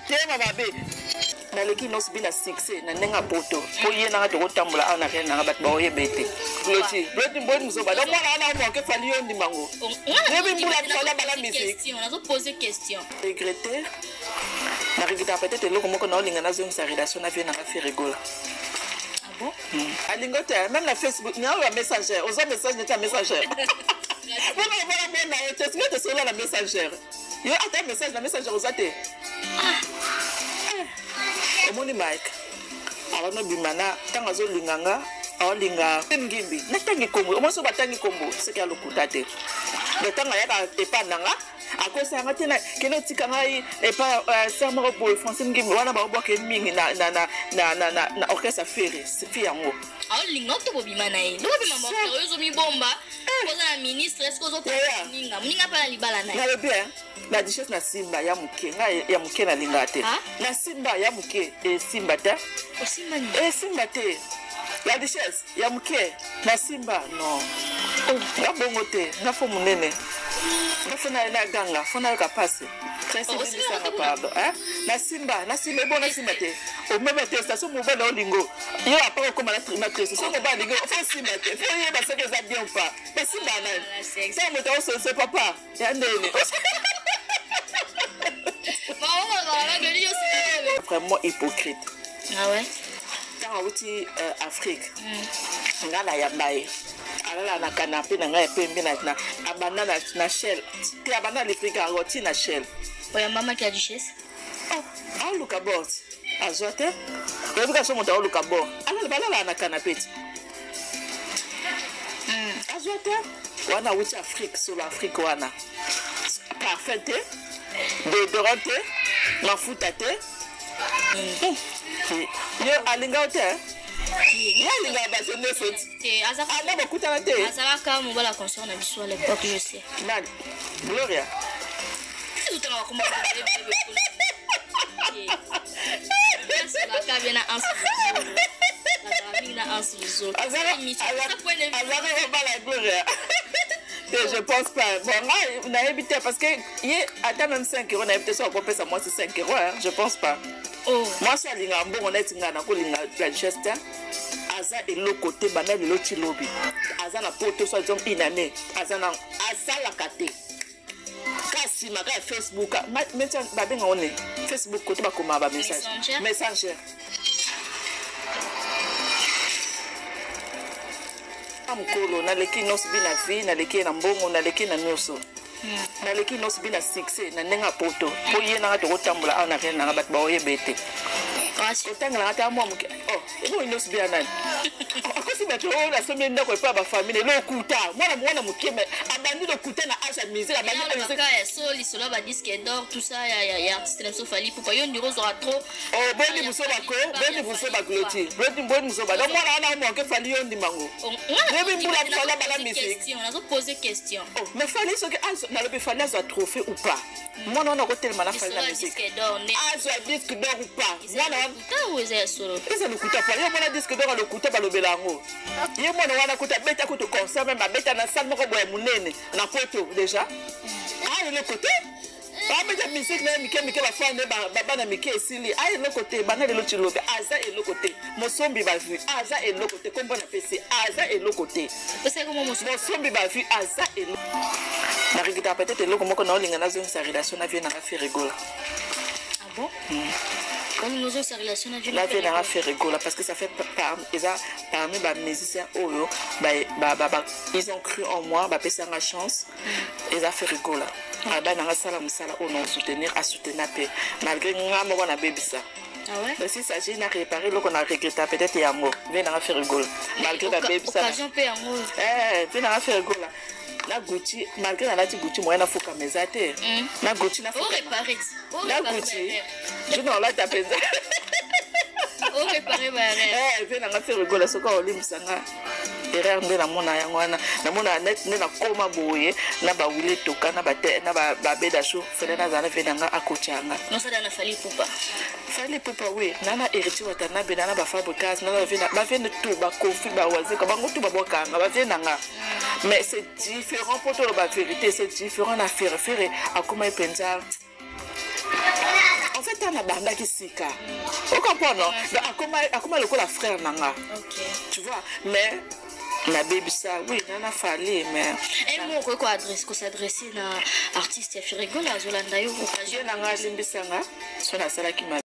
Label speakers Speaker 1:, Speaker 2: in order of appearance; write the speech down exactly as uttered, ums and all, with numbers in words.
Speaker 1: motema mabe naleki nyonso bina succès na ndenge poto po ye nanga tokotambola awa na rien nanga bato baoyeba ete gloti gloti mboni mozoba donc mwana wana omoke fali yo ndimango yebi mbula fala bala musique regrette na regrette peut-être eloko moko naolinga nazongisa relation na vie nanga fe rigola alingo te même na Facebook ni awa messagère oza message neta messagère bona bona bona te sima te sola la messagère yo ata message na messagère oza te omoni Mike abano bimana tanga zo linganga awalinga ngimbi natangi kombo omoso batangi kombo seka lokuta te betanga yaka epa nanga akosa ngati na keno tika ngai epa sama ko boy français ngimbi wana ba boke mingi na na na na na na orchestre fere sifi yango
Speaker 2: awalinga to bimana e ndo bima mo yo mi bomba koza na ministre est-ce que zo ninga ninga pa libala na
Speaker 1: na bien la duchesse na simba ya muke ngai ya muke na linga te na simba ya muke e simba ta
Speaker 2: o simba ni
Speaker 1: e simba te la duchesse ya muke na simba no ya bongo te na fo munene na fo na na ganga fo na ka passe principe ni sanga pardon hein na simba na simba bon na simba te o même te station mobile o lingo yo apa ko mala trimatrice so mobile lingo fo simba te fo ye ba se que ça bien pas mais simba na ça me to so se papa ya ndene vraiment hypocrite.
Speaker 2: Ah ouais?
Speaker 1: Dans l'outil Afrique, on a la yabaye. Alors na canapé na ngai pembe na na abana na na shell. Ti abana le friga roti na shell.
Speaker 2: Oya mama qui a duchesse.
Speaker 1: Oh, ah luka bord. Azote. Yo bika so monta luka bord. Alors bala la na canapé. Hmm, azote. Wana outil Afrique sur l'Afrique wana. Parfait. Déodorante, mafuta te. Yo alinga te. Yo alinga ba se ne fait.
Speaker 2: Te azaka.
Speaker 1: Ala ba kutana te.
Speaker 2: Azaka ka mo bala conscience na biso à l'époque je sais.
Speaker 1: Nani? Gloria.
Speaker 2: Tout à comment azaka bien na ansi. Azaka bien na ansi.
Speaker 1: Azaka azaka bala Gloria. Je pense pas. Bon, on a évité parce que hier, attends même cinq euros, on a évité ça, on peut payer moi c'est cinq euros, hein. Je pense pas.
Speaker 2: Oh.
Speaker 1: Moi, ça, il y a un bon honnête, il y a un bon la geste. Aza et le côté banal de l'autre lobby. Aza na poto soit disons une année. Aza na Aza la kate. Kasi ma Facebook. Maintenant, babé on est Facebook côté ba comment ba message. Messenger. Mkolo na leki nos bina vi na leki na mbongo na leki na nyonso na leki nos bina succès na nenga poto po ye na to kotambola awa na rien na bato baoyeba ete otangala ata mwa moke oh ebo nos bina nani akosi bato oyo nasomi ndako epa bafamile lokuta mwana mwana mokeme abandi lokuta na asa musique abandi
Speaker 2: na musique so lisolo ba disque d'or tout ça ya ya ya artiste na so fali pour yo ndiro zo trop
Speaker 1: oh boni muso bako boni muso bagloti boni boni muso ba donc mwana wana moke fali yo ndimango yebi mbula fala bala musique
Speaker 2: on a posé question
Speaker 1: oh mais fali so que na le fali azo trophée ou pas mwana wana ko telema na fali na musique azo disque d'or ou pas mwana
Speaker 2: ta weze solo
Speaker 1: eza lokuta pa yo mwana disque d'or lokuta balobela ngo ye mwana wana kuta beta kuto concert même beta na salle moko boye munene na poto déjà ah le côté ba beta musique na mike mike ba fane ba ba na mike esili ah le côté bana le loti lobe aza et le côté mosombi ba vu aza et le côté comme bona pc aza et le côté
Speaker 2: parce que comment
Speaker 1: mosombi ba vu aza et le na rigita peut-être le comment na olinga na zo sa relation na vie na fa rigola
Speaker 2: ah bon comme nous avons sa relation na vie
Speaker 1: la vie na fa rigola parce que ça fait par eza parmi ba musiciens oyo ba ba ils ont cru en moi ba pesa nga chance ils a fait rigola aba na sala musala on nous soutenir à soutenir paix malgré nga moko na bebisa.
Speaker 2: Ah ouais?
Speaker 1: Mais si ça j'ai na réparer le qu'on a regretté peut-être yango vient na faire rigola malgré la bebisa
Speaker 2: occasion paix yango
Speaker 1: eh vient na faire rigola na Gucci malgré la lati Gucci moyen na foka mezate na Gucci na foka
Speaker 2: réparer
Speaker 1: na Gucci je non la tapenza
Speaker 2: oh réparer ba
Speaker 1: eh vient na faire rigola soka olimsanga erreur nde na mona yango wana na mona net nde na koma boye na ba wile toka na ba na ba ba beda show fele na zana fe nanga akochanga
Speaker 2: non ça na fali pupa
Speaker 1: fali pupa oui nana héritier watana be nana ba fabricas nana vena ba vena tout ba kofi ba waze ka bango tout ba bokanga ba vena nga mais c'est différent pour toi la vérité c'est différent à faire faire à comment pensa en fait kaka na bandaki sika. Vous comprenez? Akoma lokola frère nanga. Tu vois, mais na baby ça, oui, nana fallait, mais.
Speaker 2: Un mot quoi adresse, qu'on s'adresser na artiste ya Firigo na Zolanda yo.
Speaker 1: Je nanga limbisanga, sona sala ki